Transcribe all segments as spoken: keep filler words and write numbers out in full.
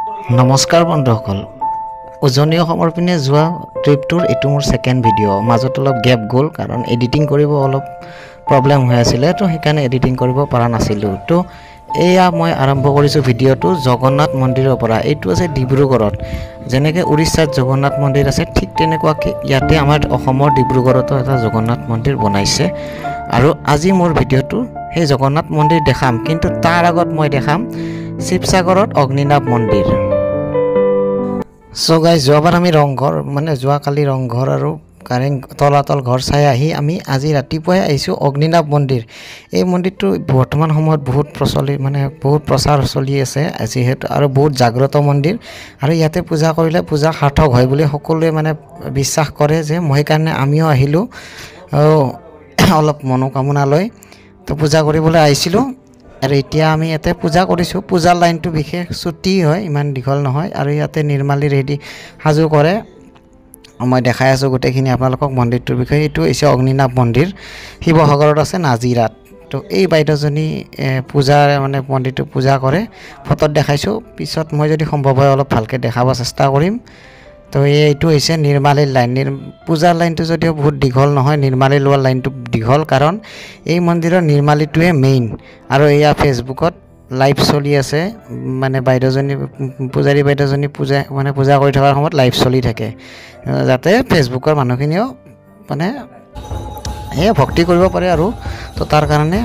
নমস্কাৰ বন্ধুসকল, উজনি অসমৰ পিনে যোৱা ট্ৰিপটোৰ এইটো মোৰ ছেকেণ্ড ভিডিঅ'। মাজত অলপ গেপ গ'ল কাৰণ এডিটিং কৰিব অলপ প্ৰব্লেম হৈ আছিলে, তো সেইকাৰণে এডিটিং কৰিব পৰা নাছিলোঁ। তো এয়া মই আৰম্ভ কৰিছোঁ ভিডিঅ'টো জগন্নাথ মন্দিৰৰ পৰা। এইটো আছে ডিব্ৰুগড়ত, যেনেকৈ উৰিষ্যাত জগন্নাথ মন্দিৰ আছে ঠিক তেনেকুৱাকৈ ইয়াতে আমাৰ অসমৰ ডিব্ৰুগড়তো এটা জগন্নাথ মন্দিৰ বনাইছে। আৰু আজি মোৰ ভিডিঅ'টো সেই জগন্নাথ মন্দিৰ দেখাম, কিন্তু তাৰ আগত মই দেখাম শিৱসাগৰত অগ্নিনাভ মন্দিৰ। চ' গাইজ, যোৱাবাৰ আমি ৰংঘৰ মানে যোৱাকালি ৰংঘৰ আৰু কাৰেং তলাতল ঘৰ চাই আহি আমি আজি ৰাতিপুৱাই আহিছোঁ অগ্নিনাভ মন্দিৰ। এই মন্দিৰটো বৰ্তমান সময়ত বহুত প্ৰচলিত মানে বহুত প্ৰচাৰ চলি আছে যিহেতু, আৰু বহুত জাগ্ৰত মন্দিৰ, আৰু ইয়াতে পূজা কৰিলে পূজা সাৰ্থক হয় বুলি সকলোৱে মানে বিশ্বাস কৰে। যে মই সেইকাৰণে আমিও আহিলোঁ অলপ মনোকামনা লৈ, তো পূজা কৰিবলৈ আহিছিলোঁ। আৰু এতিয়া আমি ইয়াতে পূজা কৰিছোঁ। পূজাৰ লাইনটো বিশেষ ছুটি হয়, ইমান দীঘল নহয়। আৰু ইয়াতে নিৰ্মালী ৰেডি সাজু কৰে, মই দেখাই আছোঁ গোটেইখিনি আপোনালোকক মন্দিৰটোৰ বিষয়ে। এইটো হৈছে অগ্নিনাভ মন্দিৰ, শিৱসাগৰত আছে নাজিৰাত। তো এই বাইদেউজনী পূজাৰ মানে মন্দিৰটো পূজা কৰে, ফটোত দেখাইছোঁ। পিছত মই যদি সম্ভৱ হয় অলপ ভালকৈ দেখাব চেষ্টা কৰিম। তো এইটো হৈছে নিৰ্মালীৰ লাইন। নিৰ পূজাৰ লাইনটো যদিও বহুত দীঘল নহয়, নিৰ্মালী লোৱা লাইনটো দীঘল, কাৰণ এই মন্দিৰৰ নিৰ্মালীটোৱে মেইন। আৰু এয়া ফেচবুকত লাইভ চলি আছে, মানে বাইদেউজনী পূজাৰী বাইদেউজনী পূজা মানে পূজা কৰি থকাৰ সময়ত লাইভ চলি থাকে, যাতে ফেচবুকৰ মানুহখিনিও মানে সেয়া ভক্তি কৰিব পাৰে। আৰু তো তাৰ কাৰণে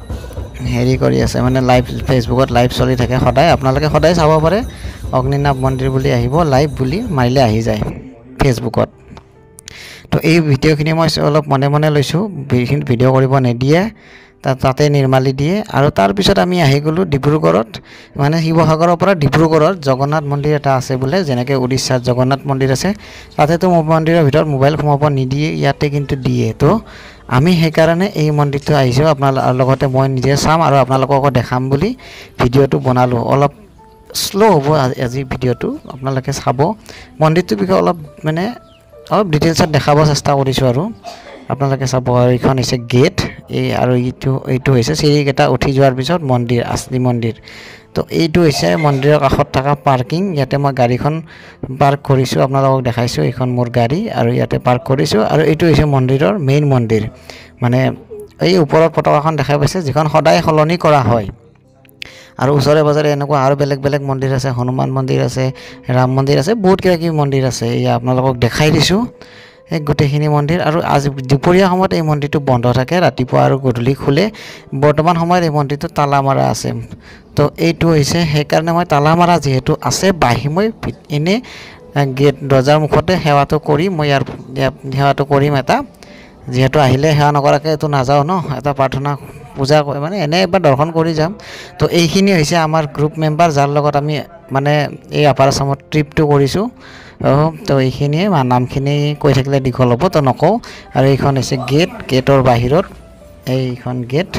হেৰি কৰি আছে, মানে লাইভ ফেচবুকত লাইভ চলি থাকে সদায়। আপোনালোকে সদায় চাব পাৰে, অগ্নিনাভ মন্দিৰ বুলি আহিব, লাইভ বুলি মাৰিলে আহি যায় ফেচবুকত। তো এই ভিডিঅ'খিনি মই অলপ মনে মনে লৈছোঁ, এইখিনি ভিডিঅ' কৰিব নিদিয়ে, তাত তাতে নিৰ্মালী দিয়ে। আৰু তাৰপিছত আমি আহি গ'লোঁ ডিব্ৰুগড়ত, মানে শিৱসাগৰৰ পৰা ডিব্ৰুগড়ত জগন্নাথ মন্দিৰ এটা আছে বোলে, যেনেকৈ উৰিষ্যাত জগন্নাথ মন্দিৰ আছে। তাতেতো মন্দিৰৰ ভিতৰত মোবাইল সোমাব নিদিয়ে, ইয়াতে কিন্তু দিয়ে। তো আমি সেইকাৰণে এই মন্দিৰটো আহিছোঁ, আপোনাৰ লগতে মই নিজে চাম আৰু আপোনালোককো দেখাম বুলি ভিডিঅ'টো বনালোঁ। অলপ শ্ল' হ'ব আজি ভিডিঅ'টো, আপোনালোকে চাব। মন্দিৰটোৰ বিষয়ে অলপ মানে অলপ ডিটেইলছত দেখাব চেষ্টা কৰিছোঁ আৰু আপোনালোকে চাব। আৰু এইখন হৈছে গেট, এই আৰু এইটো এইটো হৈছে চিৰিকেইটা উঠি যোৱাৰ পিছত মন্দিৰ, আচলি মন্দিৰ। তো এইটো হৈছে মন্দিৰৰ কাষত থকা পাৰ্কিং। ইয়াতে মই গাড়ীখন পাৰ্ক কৰিছোঁ, আপোনালোকক দেখাইছোঁ। এইখন মোৰ গাড়ী আৰু ইয়াতে পাৰ্ক কৰিছোঁ। আৰু এইটো হৈছে মন্দিৰৰ মেইন মন্দিৰ, মানে এই ওপৰত পতাকাখন দেখাই পাইছে, যিখন সদায় সলনি কৰা হয়। আৰু ওচৰে পাজৰে এনেকুৱা আৰু বেলেগ বেলেগ মন্দিৰ আছে, হনুমান মন্দিৰ আছে, ৰাম মন্দিৰ আছে, বহুত কিবা কিবি মন্দিৰ আছে। এয়া আপোনালোকক দেখাই দিছোঁ এই গোটেইখিনি মন্দিৰ। আৰু আজি দুপৰীয়া সময়ত এই মন্দিৰটো বন্ধ থাকে, ৰাতিপুৱা আৰু গধূলি খোলে। বৰ্তমান সময়ত এই মন্দিৰটো তালা মাৰা আছে। তো এইটো হৈছে সেইকাৰণে মই তালা মাৰা যিহেতু আছে, বাহি মই এনেই গেট দৰ্জাৰ মুখতে সেৱাটো কৰি মই ইয়াৰ সেৱাটো কৰিম এটা, যিহেতু আহিলে সেৱা নকৰাকৈ এইটো নাযাওঁ ন, এটা প্ৰাৰ্থনা পূজা মানে এনেই এবাৰ দৰ্শন কৰি যাম। তো এইখিনি হৈছে আমাৰ গ্ৰুপ মেম্বাৰ, যাৰ লগত আমি মানে এই আপাৰ আছামত ট্ৰিপটো কৰিছোঁ। তো এইখিনিয়ে নামখিনি কৈ থাকিলে দীঘল হ'ব, তো নকওঁ। আৰু এইখন হৈছে গেট, গেটৰ বাহিৰত এইখন গেট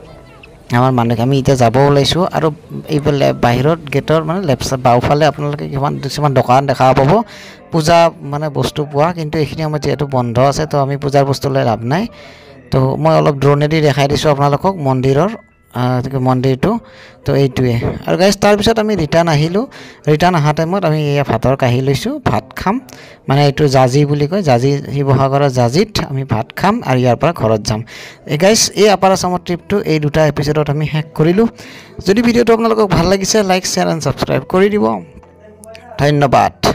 আমাৰ মানুহ, আমি এতিয়া যাব ওলাইছোঁ। আৰু এইফালে বাহিৰত গেটৰ মানে লেফ্ট চাইড বাওঁফালে আপোনালোকে কিমান কিছুমান দোকান দেখা পাব, পূজা মানে বস্তু পোৱা। কিন্তু এইখিনি সময়ত যিহেতু বন্ধ আছে, তো আমি পূজাৰ বস্তু লৈ লাভ নাই। তো মই অলপ ড্ৰোনেদি দেখাই দিছোঁ আপোনালোকক মন্দিৰৰ মন্দিৰটো। তো এইটোৱে। আৰু গাইজ তাৰপিছত আমি ৰিটাৰ্ণ আহিলোঁ। ৰিটাৰ্ণ অহা টাইমত আমি এয়া ভাতৰ কাঢ়ি লৈছোঁ, ভাত খাম, মানে এইটো জাজি বুলি কয়, জাজি শিৱসাগৰৰ জাজিত আমি ভাত খাম আৰু ইয়াৰ পৰা ঘৰত যাম। এই গাইজ এই আপাৰ আছামৰ ট্ৰিপটো এই দুটা এপিছডত আমি শেষ কৰিলোঁ। যদি ভিডিঅ'টো আপোনালোকক ভাল লাগিছে, লাইক শ্বেয়াৰ এণ্ড ছাবস্ক্ৰাইব কৰি দিব। ধন্যবাদ।